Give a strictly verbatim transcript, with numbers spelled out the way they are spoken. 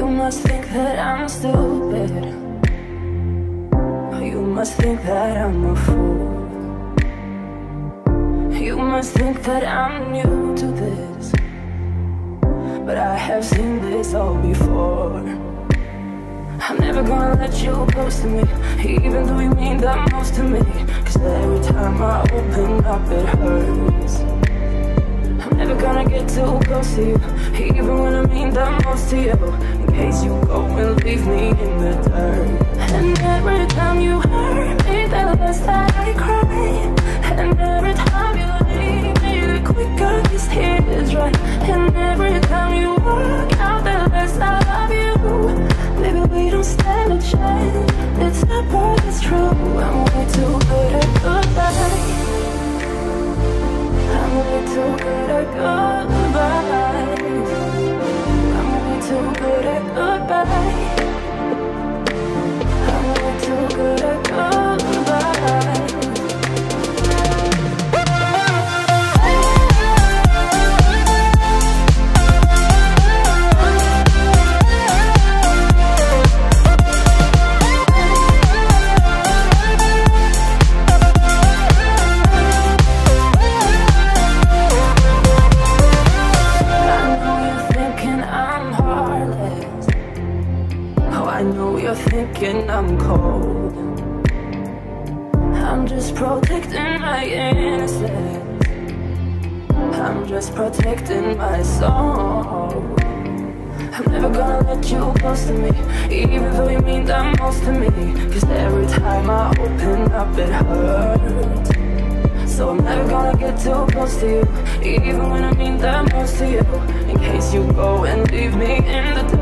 You must think that I'm stupid. You must think that I'm a fool. You must think that I'm new to this, but I have seen this all before. I'm never gonna let you close to me, even though you mean the most to me. Cause every time I open up it hurts. I'm never gonna get too close to you, even when I mean the most to you, in case you go and leave me in the dirt. And every time you hurt me, the less that I cry. And every time you leave me, the quicker these tears dry. And every time you walk out, the less I love you. Baby, we don't stand a chance. It's not but it's true. I'm way too good at goodbye. I'm way too good at goodbye. I'm way too good at goodbye. I'm way too good at goodbye. Thinking I'm cold. I'm just protecting my innocence. I'm just protecting my soul. I'm never gonna let you close to me, even though you mean the most to me. Cause every time I open up it hurts. So I'm never gonna get too close to you, even when I mean the most to you, in case you go and leave me in the dark.